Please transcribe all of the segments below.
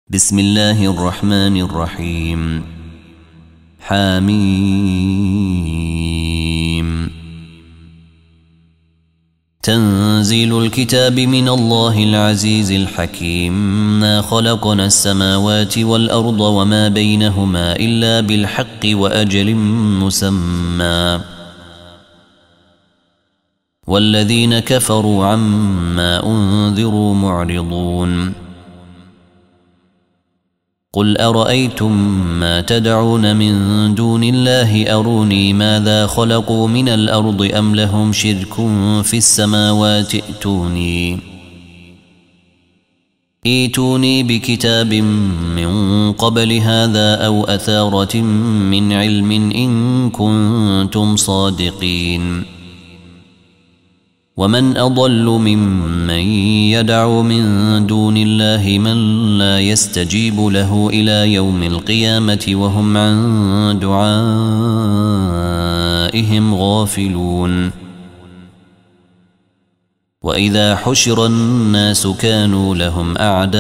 بسم الله الرحمن الرحيم. حميم. تنزيل الكتاب من الله العزيز الحكيم. ما خلقنا السماوات والأرض وما بينهما إلا بالحق وأجل مسمى، والذين كفروا عما أنذروا معرضون. قل أرأيتم ما تدعون من دون الله أروني ماذا خلقوا من الأرض أم لهم شرك في السماوات ائتوني بكتاب من قبل هذا أو أثارة من علم إن كنتم صادقين. ومن أضل ممن يدعو من دون الله من لا يستجيب له إلى يوم القيامة وهم عن دعائهم غافلون. وإذا حشر الناس كانوا لهم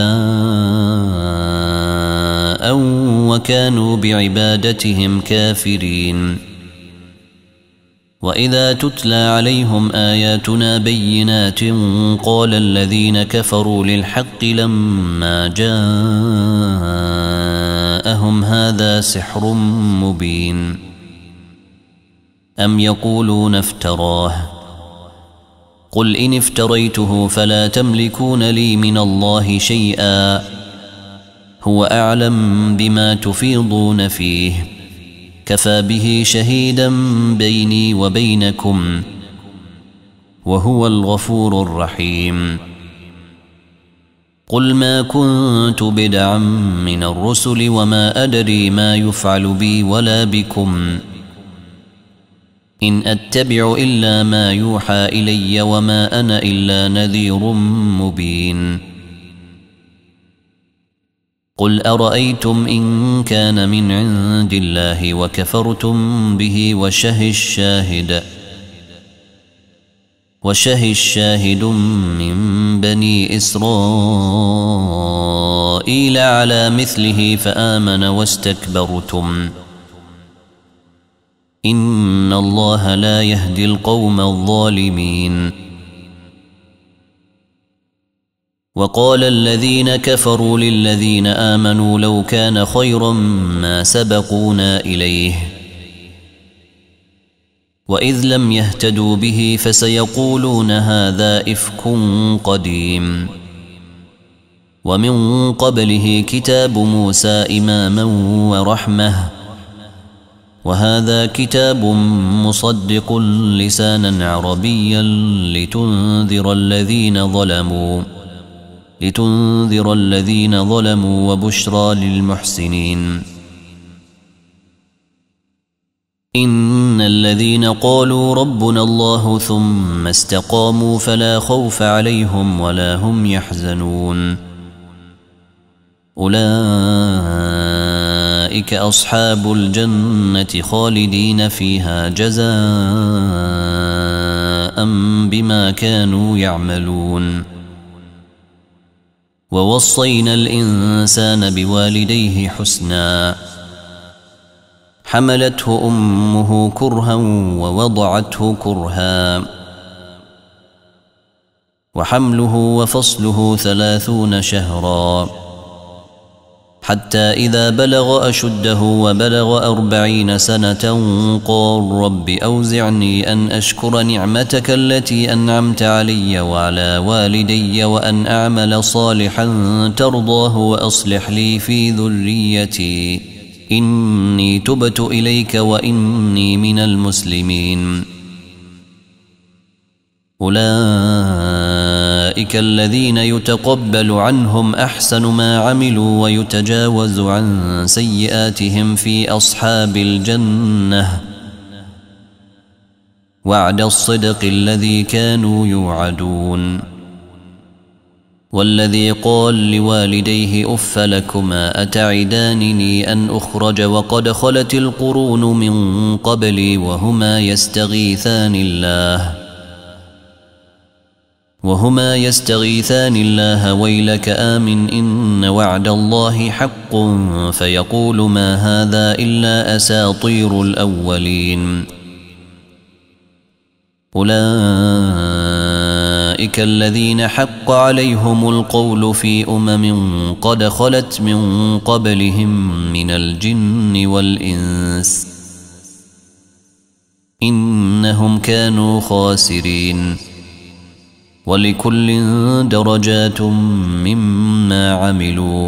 أعداء وكانوا بعبادتهم كافرين. وإذا تتلى عليهم آياتنا بينات قال الذين كفروا للحق لما جاءهم هذا سحر مبين. أم يقولون افتراه قل إن افتريته فلا تملكون لي من الله شيئا هو أعلم بما تفيضون فيه كفى به شهيدا بيني وبينكم وهو الغفور الرحيم. قل ما كنت بدعا من الرسل وما أدري ما يفعل بي ولا بكم إن أتبع إلا ما يوحى إلي وما أنا إلا نذير مبين. قل أرأيتم إن كان من عند الله وكفرتم به وشهد شاهد من بني إسرائيل على مثله فآمن واستكبرتم إن الله لا يهدي القوم الظالمين. وقال الذين كفروا للذين آمنوا لو كان خيرا ما سبقونا إليه وإذ لم يهتدوا به فسيقولون هذا إفك قديم. ومن قبله كتاب موسى إماما ورحمة وهذا كتاب مصدق لسانا عربيا لتنذر الذين ظلموا وبشرى للمحسنين. إن الذين قالوا ربنا الله ثم استقاموا فلا خوف عليهم ولا هم يحزنون أولئك أصحاب الجنة خالدين فيها جزاء بما كانوا يعملون. ووصينا الإنسان بوالديه حسنا حملته أمه كرها ووضعته كرها وحمله وفصله 30 شهرا حتى إذا بلغ أشده وبلغ 40 سنة قال رب أوزعني أن أشكر نعمتك التي أنعمت علي وعلى والدي وأن أعمل صالحا ترضاه وأصلح لي في ذريتي إني تبت إليك وإني من المسلمين. أولئك الذين يتقبل عنهم أحسن ما عملوا ويتجاوز عن سيئاتهم في أصحاب الجنة وعد الصدق الذي كانوا يوعدون. والذي قال لوالديه أف لكما أتعدانني أن أخرج وقد خلت القرون من قبلي وهما يستغيثان الله وهما يستغيثان الله ويلك آمن إن وعد الله حق فيقول ما هذا إلا أساطير الأولين. أولئك الذين حق عليهم القول في قد خلت من قبلهم من الجن والإنس إنهم كانوا خاسرين. ولكل درجات مما عملوا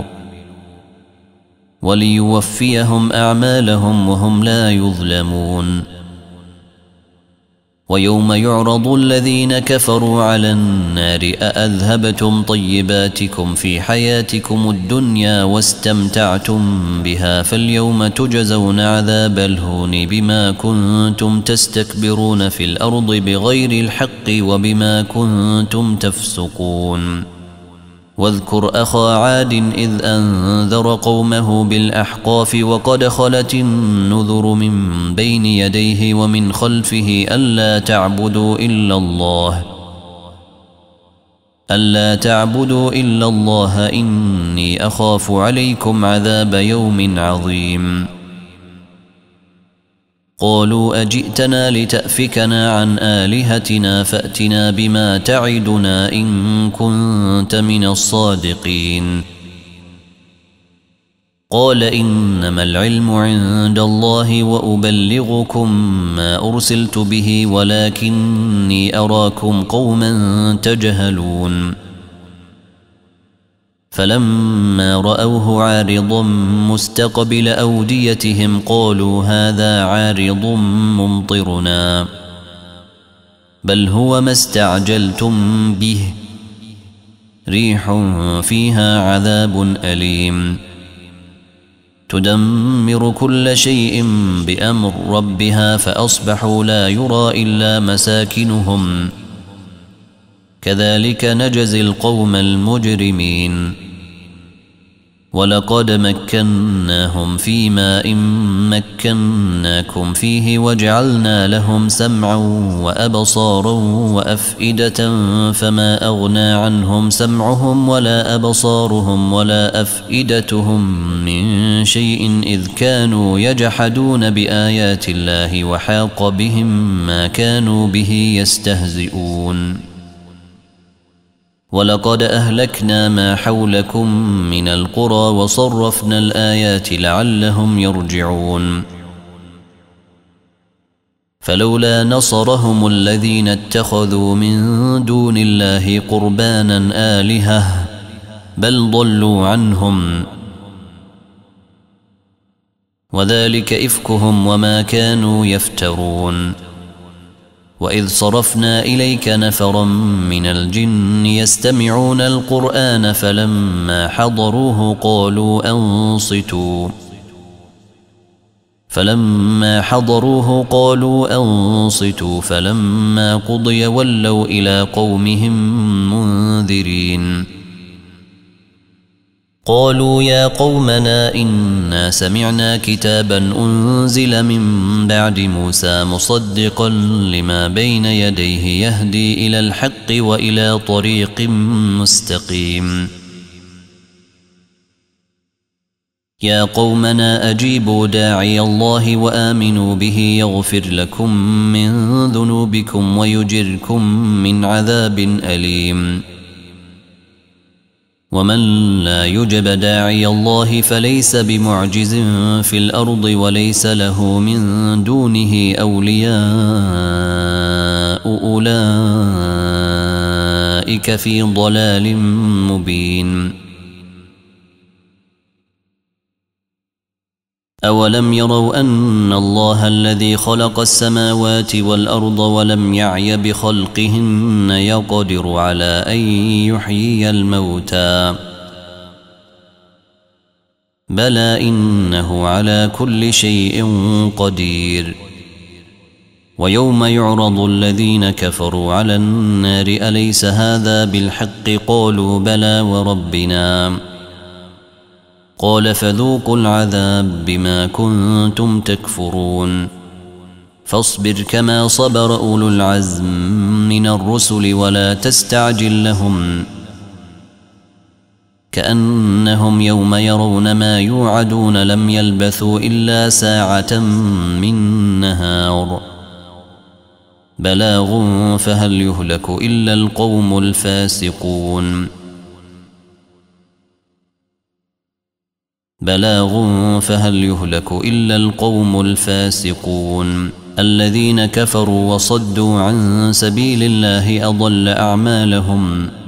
وليوفيهم أعمالهم وهم لا يظلمون. ويوم يعرض الذين كفروا على النار أأذهبتم طيباتكم في حياتكم الدنيا واستمتعتم بها فاليوم تجزون عذاب الهون بما كنتم تستكبرون في الأرض بغير الحق وبما كنتم تفسقون. واذكر أخا عاد إذ أنذر قومه بالأحقاف وقد خلت النذر من بين يديه ومن خلفه ألا تعبدوا إلا الله إني أخاف عليكم عذاب يوم عظيم. قالوا أجئتنا لتأفكنا عن آلهتنا فأتنا بما تعدنا إن كنت من الصادقين. قال إنما العلم عند الله وأبلغكم ما أرسلت به ولكني أراكم قوما تجهلون. فلما رأوه عارضا مستقبل أوديتهم قالوا هذا عارض ممطرنا بل هو ما استعجلتم به ريح فيها عذاب أليم تدمر كل شيء بأمر ربها فأصبحوا لا يرى إلا مساكنهم كذلك نجزي القوم المجرمين. ولقد مكناهم في ماء مكناكم فيه وجعلنا لهم سمعا وأبصارا وأفئدة فما أغنى عنهم سمعهم ولا أبصارهم ولا أفئدتهم من شيء إذ كانوا يجحدون بآيات الله وحاق بهم ما كانوا به يستهزئون. ولقد أهلكنا ما حولكم من القرى وصرفنا الآيات لعلهم يرجعون. فلولا نصرهم الذين اتخذوا من دون الله قربانا آلهة بل ضلوا عنهم وذلك إفكهم وما كانوا يفترون. وإذ صرفنا إليك نفرا من الجن يستمعون القرآن فلما حضروه قالوا أنصتوا فلما قضي ولوا إلى قومهم منذرين. قالوا يا قومنا إنا سمعنا كتابا أنزل من بعد موسى مصدقا لما بين يديه يهدي إلى الحق وإلى طريق مستقيم. يا قومنا أجيبوا داعي الله وآمنوا به يغفر لكم من ذنوبكم ويجركم من عذاب أليم. ومن لا يجب داعي الله فليس بمعجز في الأرض وليس له من دونه أولياء أولئك في ضلال مبين. أولم يروا أن الله الذي خلق السماوات والأرض ولم يعي بخلقهن يقدر على أن يحيي الموتى بلى إنه على كل شيء قدير. ويوم يعرض الذين كفروا على النار أليس هذا بالحق قالوا بلى وربنا قال فذوقوا العذاب بما كنتم تكفرون. فاصبر كما صبر أولو العزم من الرسل ولا تستعجل لهم كأنهم يوم يرون ما يوعدون لم يلبثوا إلا ساعة من نهار بلاغ فهل يهلك إلا القوم الفاسقون الذين كفروا وصدوا عن سبيل الله أضل أعمالهم